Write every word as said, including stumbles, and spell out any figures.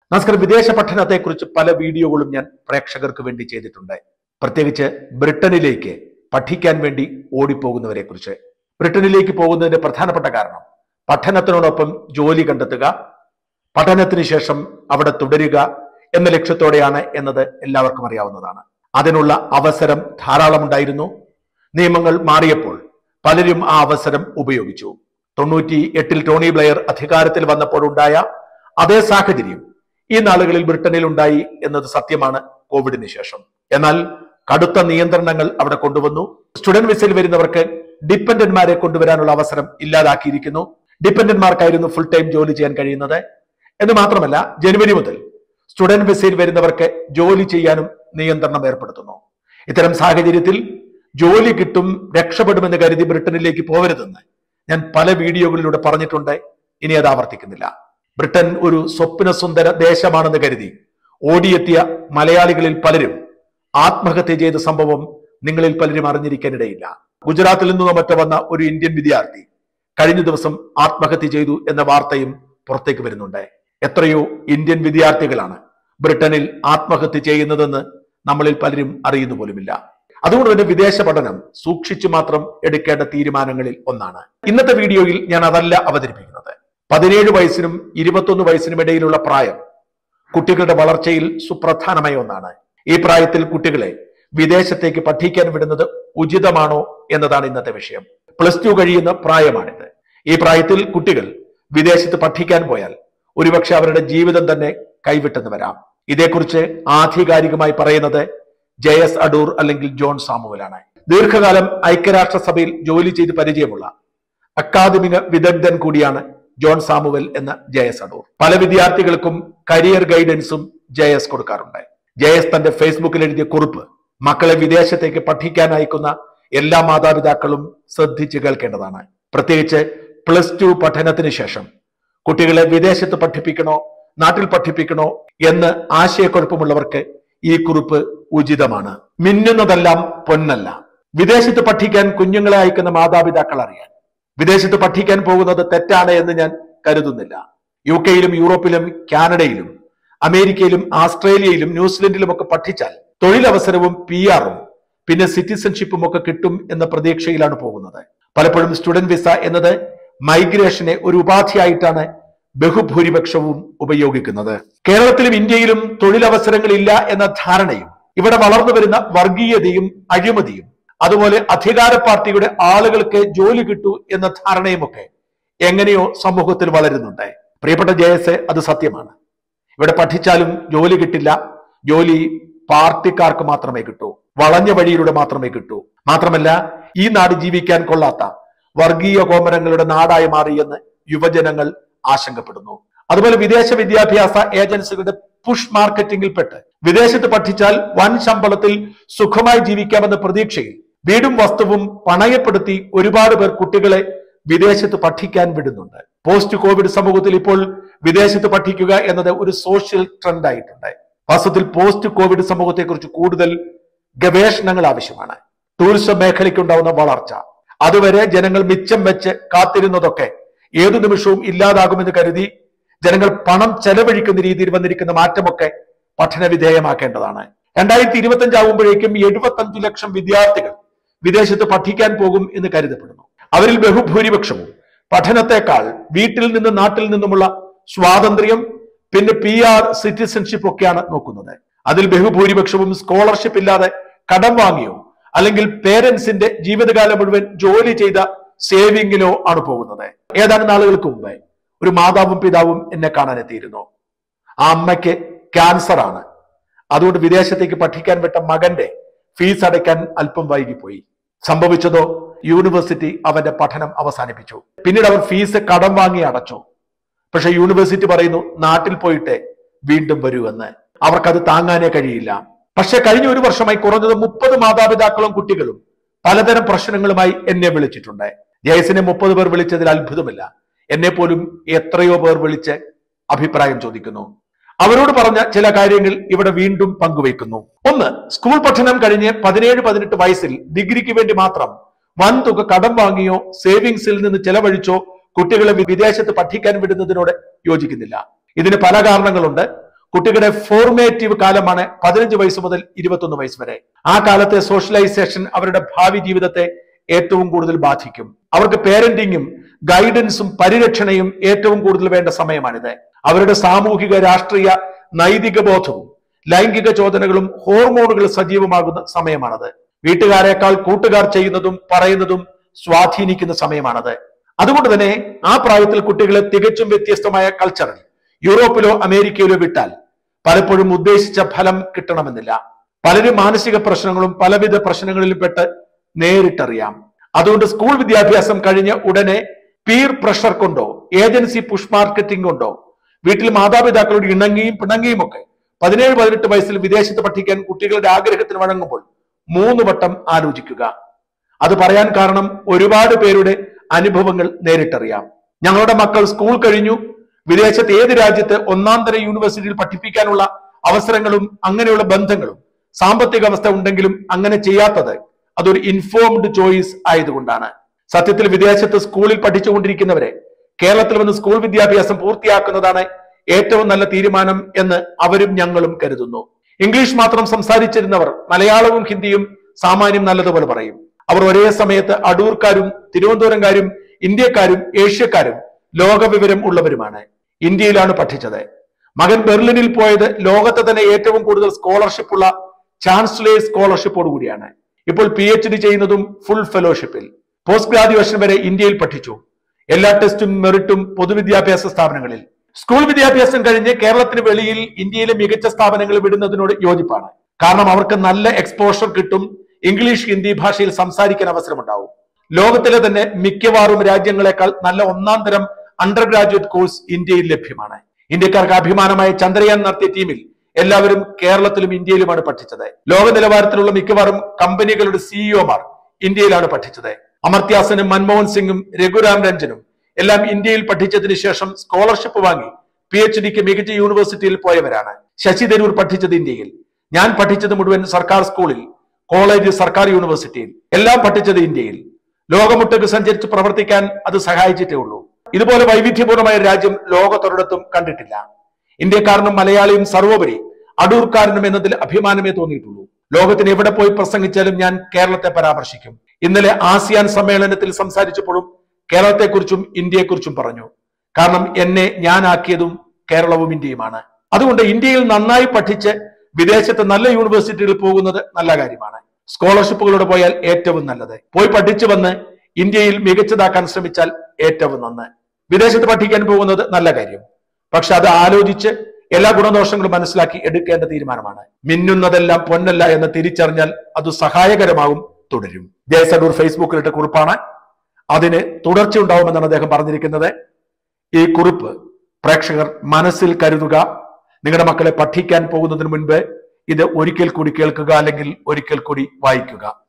നമസ്കാരം. വിദേശ പഠനത്തെക്കുറിച്ച് പല വീഡിയോകളും ഞാൻ പ്രേക്ഷകർക്ക് വേണ്ടി ചെയ്തിട്ടുണ്ട്. പ്രത്യേകിച്ച് ബ്രിട്ടനിലേക്ക് പഠിക്കാൻ വേണ്ടി ഓടിപ്പോകുന്നവരെ കുറിച്ച്. ബ്രിട്ടനിലേക്ക് പോകുന്നതിന്റെ പ്രധാനപ്പെട്ട കാരണം പഠനത്തിനോടൊപ്പം ജോലി കണ്ടെത്തുക, പഠനത്തിന് ശേഷം അവിടെ തുടരുക എന്ന ലക്ഷ്യത്തോടെയാണ് എന്നത് എല്ലാവർക്കും അറിയാവുന്നതാണ്. അതിനുള്ള അവസരം ധാരാളമുണ്ടായിരുന്നു. നിയമങ്ങൾ മാറിയപ്പോൾ പലരും ആ അവസരം ഉപയോഗിച്ചു. തൊണ്ണൂറ്റി എട്ടിൽ ടോണി ബ്ലെയർ അധികാരത്തിൽ വന്നപ്പോഴുണ്ടായ അതേ സാഹചര്യം ഈ നാളുകളിൽ ബ്രിട്ടനിൽ ഉണ്ടായി എന്നത് സത്യമാണ് കോവിഡിന് ശേഷം. എന്നാൽ കടുത്ത നിയന്ത്രണങ്ങൾ അവിടെ കൊണ്ടുവന്നു. സ്റ്റുഡന്റ് വിസയിൽ വരുന്നവർക്ക് ഡിപ്പെൻഡന്റ്മാരെ കൊണ്ടുവരാനുള്ള അവസരം ഇല്ലാതാക്കിയിരിക്കുന്നു. ഡിപ്പെൻഡന്റ്മാർക്കായിരുന്നു ഫുൾ ടൈം ജോലി ചെയ്യാൻ കഴിയുന്നത്. എന്ന് മാത്രമല്ല, ജനുവരി മുതൽ സ്റ്റുഡന്റ് വിസയിൽ വരുന്നവർക്ക് ജോലി ചെയ്യാനും നിയന്ത്രണം ഏർപ്പെടുത്തുന്നു. ഇത്തരം സാഹചര്യത്തിൽ ജോലി കിട്ടും, രക്ഷപ്പെടുമെന്ന് കരുതി ബ്രിട്ടനിലേക്ക് പോകരുതെന്ന് ഞാൻ പല വീഡിയോകളിലൂടെ പറഞ്ഞിട്ടുണ്ട്. ഇനി അത് ആവർത്തിക്കുന്നില്ല. ബ്രിട്ടൻ ഒരു സ്വപ്ന സുന്ദര ദേശമാണെന്ന് കരുതി ഓടിയെത്തിയ മലയാളികളിൽ പലരും ആത്മഹത്യ ചെയ്ത സംഭവം നിങ്ങളിൽ പലരും അറിഞ്ഞിരിക്കാനിടയില്ല. ഗുജറാത്തിൽ നിന്നോ മറ്റോ വന്ന ഒരു ഇന്ത്യൻ വിദ്യാർത്ഥി കഴിഞ്ഞ ദിവസം ആത്മഹത്യ ചെയ്തു എന്ന വാർത്തയും പുറത്തേക്ക് വരുന്നുണ്ട്. എത്രയോ ഇന്ത്യൻ വിദ്യാർത്ഥികളാണ് ബ്രിട്ടനിൽ ആത്മഹത്യ ചെയ്യുന്നതെന്ന് നമ്മളിൽ പലരും അറിയുന്നു പോലുമില്ല. അതുകൊണ്ട് തന്നെ വിദേശ പഠനം സൂക്ഷിച്ചു മാത്രം എടുക്കേണ്ട തീരുമാനങ്ങളിൽ ഒന്നാണ്. ഇന്നത്തെ വീഡിയോയിൽ ഞാൻ അതല്ല അവതരിപ്പിക്കുന്നത്. പതിനേഴ് വയസ്സിനും ഇരുപത്തൊന്ന് വയസ്സിനും ഇടയിലുള്ള പ്രായം കുട്ടികളുടെ വളർച്ചയിൽ സുപ്രധാനമായ ഒന്നാണ്. ഈ പ്രായത്തിൽ കുട്ടികളെ വിദേശത്തേക്ക് പഠിക്കാൻ വിടുന്നത് ഉചിതമാണോ എന്നതാണ് ഇന്നത്തെ വിഷയം. പ്ലസ് ടു കഴിയുന്ന പ്രായമാണിത്. ഈ പ്രായത്തിൽ കുട്ടികൾ വിദേശത്ത് പഠിക്കാൻ പോയാൽ ഒരുപക്ഷെ അവരുടെ ജീവിതം തന്നെ കൈവിട്ടെന്ന് വരാം. ഇതേക്കുറിച്ച് ആധികാരികമായി പറയുന്നത് ജെ എസ് അടൂർ അല്ലെങ്കിൽ ജോൺ സാമുവലാണ്. ദീർഘകാലം ഐക്യരാഷ്ട്രസഭയിൽ ജോലി ചെയ്ത് പരിചയമുള്ള അക്കാദമിക വിദഗ്ധൻ കൂടിയാണ് ജോൺ സാമുവൽ എന്ന ജെ എസ് അടൂർ. പല വിദ്യാർത്ഥികൾക്കും കരിയർ ഗൈഡൻസും ജെ എസ് കൊടുക്കാറുണ്ട്. ജെ എസ് തന്റെ ഫേസ്ബുക്കിൽ എഴുതിയ കുറിപ്പ് മക്കളെ വിദേശത്തേക്ക് പഠിക്കാൻ അയക്കുന്ന എല്ലാ മാതാപിതാക്കളും ശ്രദ്ധിച്ച് കേൾക്കേണ്ടതാണ്. പ്രത്യേകിച്ച് പ്ലസ് ടു പഠനത്തിന് ശേഷം കുട്ടികളെ വിദേശത്ത് പഠിപ്പിക്കണോ നാട്ടിൽ പഠിപ്പിക്കണോ എന്ന് ആശയക്കുഴപ്പമുള്ളവർക്ക് ഈ കുറിപ്പ് ഉചിതമാണ്. മിന്നുന്നതെല്ലാം പൊന്നല്ല. വിദേശത്ത് പഠിക്കാൻ കുഞ്ഞുങ്ങളെ അയക്കുന്ന മാതാപിതാക്കൾ അറിയാൻ വിദേശത്ത് പഠിക്കാൻ പോകുന്നത് തെറ്റാണ് എന്ന് ഞാൻ കരുതുന്നില്ല. യു കെയിലും യൂറോപ്പിലും കാനഡയിലും അമേരിക്കയിലും ആസ്ട്രേലിയയിലും ന്യൂസിലൻഡിലും ഒക്കെ പഠിച്ചാൽ തൊഴിലവസരവും പി ആറും പിന്നെ സിറ്റിസൺഷിപ്പും ഒക്കെ കിട്ടും എന്ന പ്രതീക്ഷയിലാണ് പോകുന്നത്. പലപ്പോഴും സ്റ്റുഡന്റ് വിസ എന്നത് മൈഗ്രേഷനെ ഒരു ഉപാധിയായിട്ടാണ് ബഹുഭൂരിപക്ഷവും ഉപയോഗിക്കുന്നത്. കേരളത്തിലും ഇന്ത്യയിലും തൊഴിലവസരങ്ങളില്ല എന്ന ധാരണയും ഇവിടെ വളർന്നു വരുന്ന വർഗീയതയും അഴിമതിയും അതുപോലെ അധികാര പാർട്ടിയുടെ ആളുകൾക്ക് ജോലി കിട്ടൂ എന്ന ധാരണയുമൊക്കെ എങ്ങനെയോ സമൂഹത്തിൽ വളരുന്നുണ്ട്. പ്രിയപ്പെട്ട ജെ എസ്, അത് സത്യമാണ്. ഇവിടെ പഠിച്ചാലും ജോലി കിട്ടില്ല. ജോലി പാർട്ടിക്കാർക്ക് മാത്രമേ കിട്ടൂ, വളഞ്ഞ വഴിയിലൂടെ മാത്രമേ കിട്ടൂ. മാത്രമല്ല, ഈ നാട് ജീവിക്കാൻ കൊള്ളാത്ത വർഗീയ കോമരങ്ങളുടെ നാടായി മാറിയെന്ന് യുവജനങ്ങൾ ആശങ്കപ്പെടുന്നു. അതുപോലെ വിദേശ വിദ്യാഭ്യാസ ഏജൻസികളുടെ പുഷ് മാർക്കറ്റിംഗിൽപ്പെട്ട് വിദേശത്ത് പഠിച്ചാൽ വൻ ശമ്പളത്തിൽ സുഖമായി ജീവിക്കാമെന്ന പ്രതീക്ഷയിൽ വീടും വസ്തുവും പണയപ്പെടുത്തി ഒരുപാട് പേർ കുട്ടികളെ വിദേശത്ത് പഠിക്കാൻ വിടുന്നുണ്ട്. പോസ്റ്റ് കോവിഡ് സമൂഹത്തിൽ ഇപ്പോൾ വിദേശത്ത് പഠിക്കുക എന്നത് ഒരു സോഷ്യൽ ട്രെൻഡ് ആയിട്ടുണ്ട്. വാസ്തവത്തിൽ പോസ്റ്റ് കോവിഡ് സമൂഹത്തെക്കുറിച്ച് കൂടുതൽ ഗവേഷണങ്ങൾ ആവശ്യമാണ്. ടൂറിസം മേഖലയ്ക്കുണ്ടാവുന്ന വളർച്ച, അതുവരെ ജനങ്ങൾ മിച്ചം വെച്ച് കാത്തിരുന്നതൊക്കെ ഏതു നിമിഷവും ഇല്ലാതാകുമെന്ന് കരുതി ജനങ്ങൾ പണം ചെലവഴിക്കുന്ന രീതിയിൽ വന്നിരിക്കുന്ന മാറ്റമൊക്കെ പഠന വിധേയമാക്കേണ്ടതാണ്. രണ്ടായിരത്തി ഇരുപത്തി അഞ്ചാവുമ്പോഴേക്കും എഴുപത്തി അഞ്ചു ലക്ഷം വിദ്യാർത്ഥികൾ വിദേശത്ത് പഠിക്കാൻ പോകും എന്ന് കരുതപ്പെടുന്നു. അവരിൽ ബഹുഭൂരിപക്ഷവും പഠനത്തെക്കാൾ വീട്ടിൽ നിന്ന് നാട്ടിൽ നിന്നുമുള്ള സ്വാതന്ത്ര്യം പിന്നെ പി ആർ സിറ്റിസൺഷിപ്പ് ഒക്കെയാണ് നോക്കുന്നത്. അതിൽ ബഹുഭൂരിപക്ഷവും സ്കോളർഷിപ്പ് ഇല്ലാതെ കടം വാങ്ങിയോ അല്ലെങ്കിൽ പേരൻസിന്റെ ജീവിതകാലം മുഴുവൻ ജോലി ചെയ്ത സേവിങ്ങിലോ ആണ് പോകുന്നത്. ഏതാനും നാളുകൾക്ക് മുമ്പ് ഒരു മാതാവും പിതാവും എന്നെ കാണാൻ എത്തിയിരുന്നു. ആ അമ്മയ്ക്ക് ക്യാൻസർ ആണ്. അതുകൊണ്ട് വിദേശത്തേക്ക് പഠിക്കാൻ വിട്ട മകന്റെ ഫീസ് അടയ്ക്കാൻ അല്പം വൈകിപ്പോയി. സംഭവിച്ചതോ, യൂണിവേഴ്സിറ്റി അവന്റെ പഠനം അവസാനിപ്പിച്ചു. പിന്നീട് അവർ ഫീസ് കടം വാങ്ങി അടച്ചു. പക്ഷെ യൂണിവേഴ്സിറ്റി പറയുന്നു നാട്ടിൽ പോയിട്ട് വീണ്ടും വരൂ എന്ന്. അവർക്കത് താങ്ങാനേ കഴിയില്ല. പക്ഷെ കഴിഞ്ഞ ഒരു വർഷമായി കുറഞ്ഞത് മുപ്പത് മാതാപിതാക്കളും കുട്ടികളും പലതരം പ്രശ്നങ്ങളുമായി എന്നെ വിളിച്ചിട്ടുണ്ട്. ജയസിനെ മുപ്പത് പേർ വിളിച്ചതിൽ അത്ഭുതമില്ല. എന്നെ പോലും എത്രയോ പേർ വിളിച്ച് അഭിപ്രായം ചോദിക്കുന്നു. അവരോട് പറഞ്ഞ ചില കാര്യങ്ങൾ ഇവിടെ വീണ്ടും പങ്കുവയ്ക്കുന്നു. ഒന്ന്, സ്കൂൾ പഠനം കഴിഞ്ഞ് പതിനേഴ് പതിനെട്ട് വയസ്സിൽ ഡിഗ്രിക്ക് വേണ്ടി മാത്രം വൻതുക കടം വാങ്ങിയോ സേവിങ്സിൽ നിന്ന് ചെലവഴിച്ചോ കുട്ടികളെ വിദേശത്ത് പഠിക്കാൻ വിടുന്നതിനോട് യോജിക്കുന്നില്ല. ഇതിന് പല കാരണങ്ങളുണ്ട്. കുട്ടികളുടെ ഫോർമേറ്റീവ് കാലമാണ് പതിനഞ്ച് വയസ്സ് മുതൽ ഇരുപത്തൊന്ന് വയസ്സ് വരെ. ആ കാലത്തെ സോഷ്യലൈസേഷൻ അവരുടെ ഭാവി ജീവിതത്തെ ഏറ്റവും കൂടുതൽ ബാധിക്കും. അവർക്ക് പേരന്റിങ്ങും ഗൈഡൻസും പരിരക്ഷണയും ഏറ്റവും കൂടുതൽ വേണ്ട സമയമാണിത്. അവരുടെ സാമൂഹിക, രാഷ്ട്രീയ, നൈതിക ബോധവും ലൈംഗിക ചോദനകളും ഹോർമോണുകൾ സജീവമാകുന്ന സമയമാണത്. വീട്ടുകാരെക്കാൾ കൂട്ടുകാർ ചെയ്യുന്നതും പറയുന്നതും സ്വാധീനിക്കുന്ന സമയമാണത്. അതുകൊണ്ട് തന്നെ ആ പ്രായത്തിൽ കുട്ടികളെ തികച്ചും വ്യത്യസ്തമായ കൾച്ചറിൽ യൂറോപ്പിലോ അമേരിക്കയിലോ വിട്ടാൽ പലപ്പോഴും ഉദ്ദേശിച്ച ഫലം കിട്ടണമെന്നില്ല. പലരും മാനസിക പ്രശ്നങ്ങളും പലവിധ പ്രശ്നങ്ങളിലും പെട്ട് നേരിട്ടറിയാം. അതുകൊണ്ട് സ്കൂൾ വിദ്യാഭ്യാസം കഴിഞ്ഞ ഉടനെ പീർ പ്രഷർ കൊണ്ടോ ഏജൻസി പുഷ് മാർക്കറ്റിംഗ് കൊണ്ടോ വീട്ടിൽ മാതാപിതാക്കളോട് ഇണങ്ങിയും പിണങ്ങിയും ഒക്കെ പതിനേഴ് പതിനെട്ട് വയസ്സിൽ വിദേശത്ത് പഠിക്കാൻ കുട്ടികളുടെ ആഗ്രഹത്തിന് വഴങ്ങുമ്പോൾ മൂന്ന് വട്ടം ആലോചിക്കുക. അത് പറയാൻ കാരണം ഒരുപാട് പേരുടെ അനുഭവങ്ങൾ നേരിട്ടറിയാം. ഞങ്ങളുടെ മക്കൾ സ്കൂൾ കഴിഞ്ഞു വിദേശത്ത് ഏത് രാജ്യത്ത് ഒന്നാം തര യൂണിവേഴ്സിറ്റിയിൽ പഠിപ്പിക്കാനുള്ള അവസരങ്ങളും അങ്ങനെയുള്ള ബന്ധങ്ങളും സാമ്പത്തിക അവസ്ഥ ഉണ്ടെങ്കിലും അങ്ങനെ ചെയ്യാത്തത് അതൊരു ഇൻഫോംഡ് ചോയ്സ് ആയതുകൊണ്ടാണ്. സത്യത്തിൽ വിദേശത്ത് സ്കൂളിൽ പഠിച്ചുകൊണ്ടിരിക്കുന്നവരെ കേരളത്തിൽ വന്ന് സ്കൂൾ വിദ്യാഭ്യാസം പൂർത്തിയാക്കുന്നതാണ് ഏറ്റവും നല്ല തീരുമാനം എന്ന് അവരും ഞങ്ങളും കരുതുന്നു. ഇംഗ്ലീഷ് മാത്രം സംസാരിച്ചിരുന്നവർ മലയാളവും ഹിന്ദിയും സാമാന്യം നല്ലതുപോലെ പറയും. അവർ ഒരേ സമയത്ത് അടൂർക്കാരും തിരുവനന്തപുരംകാരും ഇന്ത്യക്കാരും ഏഷ്യക്കാരും ലോകവിവരം ഉള്ളവരുമാണ്. ഇന്ത്യയിലാണ് പഠിച്ചത്. മകൻ ബെർലിനിൽ പോയത് ലോകത്തെ തന്നെ ഏറ്റവും കൂടുതൽ സ്കോളർഷിപ്പ് ഉള്ള ചാൻസലേഴ്സ് സ്കോളർഷിപ്പോട് കൂടിയാണ്. ഇപ്പോൾ പി എച്ച് ഡി ചെയ്യുന്നതും ഫുൾ ഫെലോഷിപ്പിൽ. പോസ്റ്റ് ഗ്രാജുവേഷൻ വരെ ഇന്ത്യയിൽ പഠിച്ചു. എല്ലാ ടെസ്റ്റും മെറിറ്റും പൊതുവിദ്യാഭ്യാസ സ്ഥാപനങ്ങളിൽ. സ്കൂൾ വിദ്യാഭ്യാസം കഴിഞ്ഞ് കേരളത്തിന് വെളിയിൽ ഇന്ത്യയിലെ മികച്ച സ്ഥാപനങ്ങൾ വിടുന്നതിനോട് യോജിപ്പാണ്. കാരണം അവർക്ക് നല്ല എക്സ്പോഷർ കിട്ടും. ഇംഗ്ലീഷ്, ഹിന്ദി ഭാഷയിൽ സംസാരിക്കാൻ അവസരമുണ്ടാവും. ലോകത്തിലെ തന്നെ മിക്കവാറും രാജ്യങ്ങളെക്കാൾ നല്ല ഒന്നാം തരം അണ്ടർ ഗ്രാജുവേറ്റ് കോഴ്സ് ഇന്ത്യയിൽ ലഭ്യമാണ്. ഇന്ത്യക്കാർക്ക് അഭിമാനമായ ചന്ദ്രയാൻ നടത്തിയ ടീമിൽ എല്ലാവരും കേരളത്തിലും ഇന്ത്യയിലുമാണ് പഠിച്ചത്. ലോക നിലവാരത്തിലുള്ള മിക്കവാറും കമ്പനികളുടെ സിഇഒമാർ ഇന്ത്യയിലാണ് പഠിച്ചത്. അമർത്യാസനും മൻമോഹൻ സിംഗും രഘുരാം രഞ്ജനും എല്ലാം ഇന്ത്യയിൽ പഠിച്ചതിന് ശേഷം സ്കോളർഷിപ്പ് വാങ്ങി പി എച്ച് ഡിക്ക് മികച്ച യൂണിവേഴ്സിറ്റിയിൽ പോയവരാണ്. ശശി തരൂർ പഠിച്ചത് ഇന്ത്യയിൽ. ഞാൻ പഠിച്ചത് മുഴുവൻ സർക്കാർ സ്കൂളിൽ, കോളേജ്, സർക്കാർ യൂണിവേഴ്സിറ്റിയിൽ. എല്ലാം പഠിച്ചത് ഇന്ത്യയിൽ. ലോകമൊട്ടുക്ക് സഞ്ചരിച്ച് പ്രവർത്തിക്കാൻ അത് സഹായിച്ചിട്ടേ ഉള്ളൂ. ഇതുപോലെ വൈവിധ്യപൂർണമായ രാജ്യം ലോകത്തൊരിടത്തും കണ്ടിട്ടില്ല. ഇന്ത്യക്കാരനും മലയാളിയും സർവോപരി അടൂർക്കാരനും എന്നതിൽ അഭിമാനമേ തോന്നിയിട്ടുള്ളൂ. ലോകത്തിന് എവിടെ പോയി പ്രസംഗിച്ചാലും ഞാൻ കേരളത്തെ പരാമർശിക്കും. ഇന്നലെ ആസിയാൻ സമ്മേളനത്തിൽ സംസാരിച്ചപ്പോഴും കേരളത്തെക്കുറിച്ചും ഇന്ത്യയെക്കുറിച്ചും പറഞ്ഞു. കാരണം എന്നെ ഞാനാക്കിയതും കേരളവും ഇന്ത്യയുമാണ്. അതുകൊണ്ട് ഇന്ത്യയിൽ നന്നായി പഠിച്ച് വിദേശത്ത് നല്ല യൂണിവേഴ്സിറ്റികളിൽ പോകുന്നത് നല്ല കാര്യമാണ്. സ്കോളർഷിപ്പുകളോട് പോയാൽ ഏറ്റവും നല്ലത്. പോയി പഠിച്ചു വന്ന് ഇന്ത്യയിൽ മികച്ചതാക്കാൻ ശ്രമിച്ചാൽ ഏറ്റവും നന്ന്. വിദേശത്ത് പഠിക്കാൻ പോകുന്നത് നല്ല കാര്യം. പക്ഷെ അത് ആലോചിച്ച് എല്ലാ ഗുണദോഷങ്ങളും മനസ്സിലാക്കി എടുക്കേണ്ട തീരുമാനമാണ്. മിന്നുന്നതെല്ലാം പൊന്നല്ല എന്ന് തിരിച്ചറിഞ്ഞാൽ അത് സഹായകരമാകും. തുടരും. ജയസഡൂർ ഫേസ്ബുക്കിലിട്ട കുറിപ്പാണ്. അതിന് തുടർച്ച ഉണ്ടാവുമെന്നാണ് അദ്ദേഹം പറഞ്ഞിരിക്കുന്നത്. ഈ കുറിപ്പ് പ്രേക്ഷകർ മനസ്സിൽ കരുതുക. നിങ്ങളുടെ മക്കളെ പഠിക്കാൻ പോകുന്നതിന് മുൻപ് ഇത് ഒരിക്കൽ കൂടി കേൾക്കുക, അല്ലെങ്കിൽ ഒരിക്കൽ കൂടി വായിക്കുക.